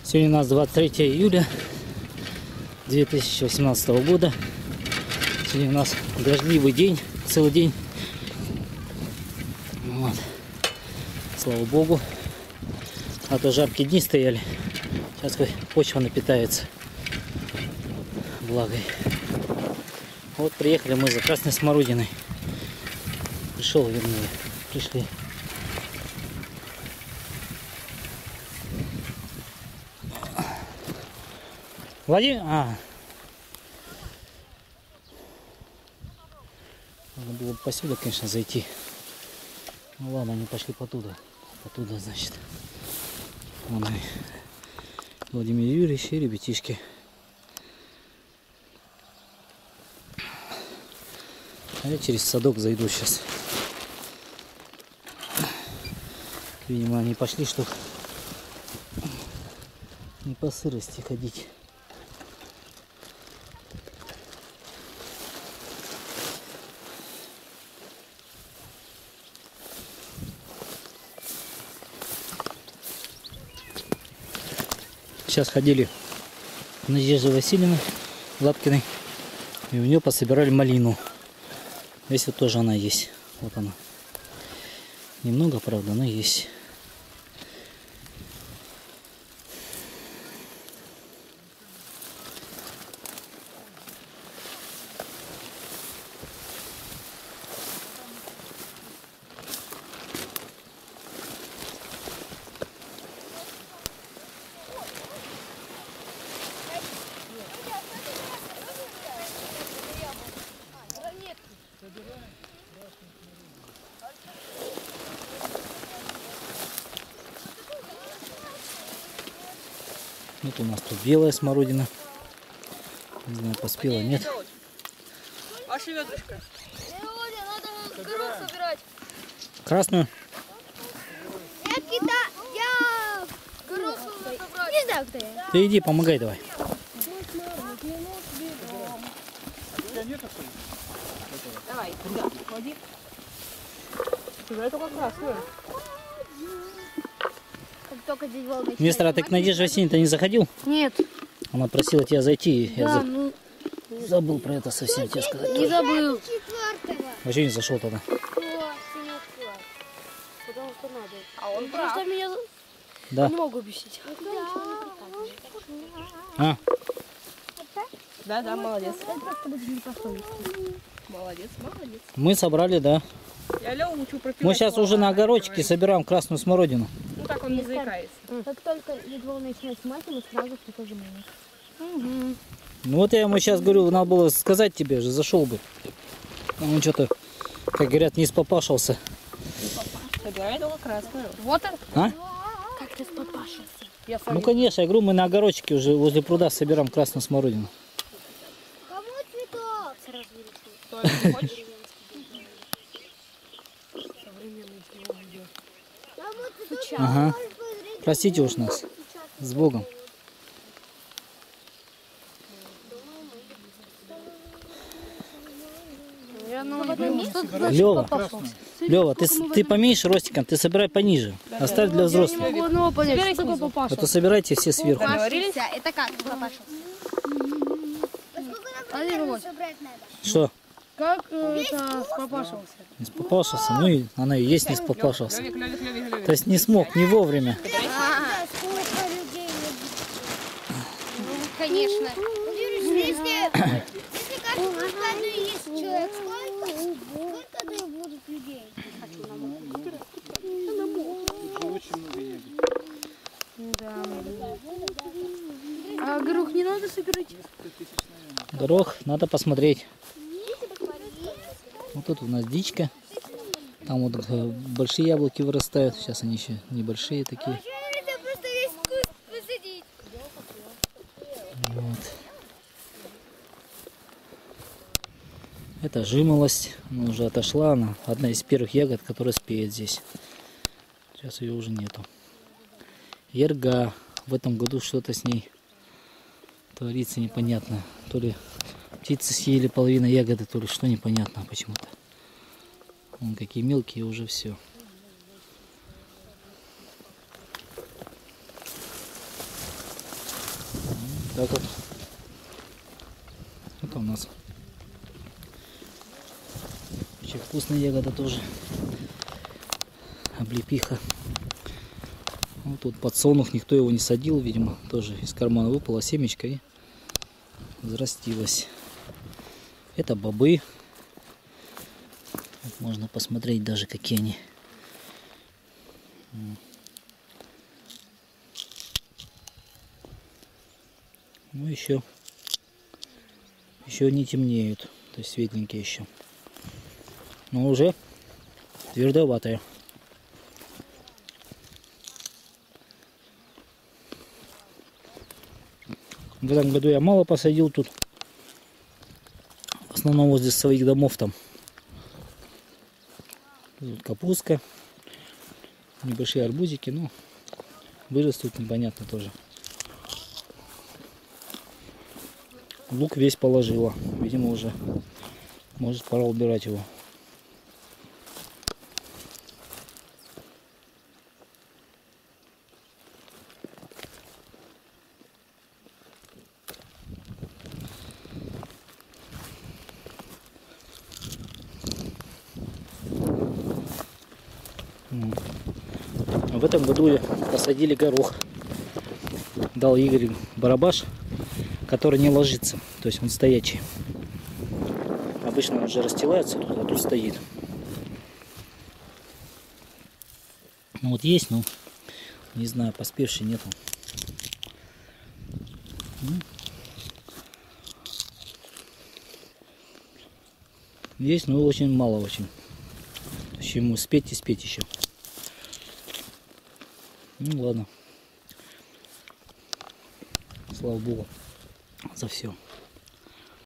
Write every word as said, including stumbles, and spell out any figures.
Сегодня у нас двадцать третье июля две тысячи восемнадцатого года. Сегодня у нас дождливый день, целый день. Вот. Слава Богу. А то жаркие дни стояли. Сейчас хоть почва напитается влагой. Вот приехали мы за красной смородиной. Пришел, вернее, пришли. Владимир, а. Надо было бы посюда, конечно, зайти. Ну ладно, они пошли потуда. Потуда, значит. Вон они. Владимир Юрьевич и ребятишки. А я через садок зайду сейчас. Видимо, они пошли, чтобы не по сырости ходить. Сейчас ходили к Надежде Васильевне Лапкиной, и у нее пособирали малину. Здесь вот тоже она есть. Вот она. Немного, правда, но есть. Вот у нас тут белая смородина. Не знаю, поспела, нет. Ваша ведрышко. Надо горох собирать. Красную? Я кида... Я... Горох собрать. Не знаю, кто я. Ты иди, помогай давай. Давай, туда, клади. Собирай только красную. Как только здесь волны. Мистер, а ты к Надежде Васильевне-то не заходил? Нет. Она просила тебя зайти. Я Да, за- ну... забыл про это совсем тебе сказать. Не забыл. А что не зашел тогда? Потому что надо. А он Потому прав. что меня Да. не могу бесить. А? Да, да, молодец. Молодец, молодец. Мы собрали, да. Я Леву учу пропивать. Мы сейчас уже на огородчике собираем красную смородину. Ну так он не заикается. Как только едва начинать снимать, мы сразу прихожим на Ну вот я ему сейчас говорю, надо было сказать тебе же, зашел бы. А он что-то, как говорят, не спопашился. Собирай только красную. Вот он. А? Как ты спопашился? Я сам Ну конечно, я говорю, мы на огородчике уже возле пруда собираем красную смородину. Кому цветок? Сразу Кто не хочешь? Ага. Простите уж нас. С Богом. Я на место. Лева, Лева, ты, с- ты поменьше ростиком, ты собирай пониже. Оставь для взрослых. Ну, понять, что такое папаша. А то собирайте все сверху. Это как папаша? Что? Как это спопашивался? Не спопашился? Ну и она и есть не спопашился. Левик, Левик, Левик, Левик. То есть не смог, не вовремя. Конечно. Если каждый каждый есть человек, сколько, сколько будут людей? Да. А горох не надо собирать? Горох надо посмотреть. Вот тут у нас дичка. Там вот э, большие яблоки вырастают. Сейчас они еще небольшие такие. Это просто весь куст посадить. Вот. Это жимолость. Она уже отошла. Она одна из первых ягод, которая спеет здесь. Сейчас ее уже нету. Ерга. В этом году что-то с ней творится непонятно. То ли птицы съели половину ягоды, то ли что непонятно почему-то. Вон какие мелкие уже все. Так вот. Это у нас очень вкусная ягода тоже. Облепиха. Вот тут подсолнух, никто его не садил, видимо, тоже из кармана выпала семечко и взрастилась. Это бобы. Вот можно посмотреть даже, какие они. Ну еще, еще не темнеют, то есть светленькие еще. Но уже твердоватые. В этом году я мало посадил тут. В основном возле своих домов там. Тут капустка. Небольшие арбузики, но вырастут непонятно тоже. Лук весь положила. Видимо, уже может пора убирать его. В этом году посадили горох. Дал Игорь барабаш, который не ложится. То есть он стоячий. Обычно он уже расстилается, а тут стоит. Ну вот есть, но не знаю, поспевший нету. Есть, но очень мало очень. То есть ему спеть и спеть еще. Ну ладно. Слава Богу за все.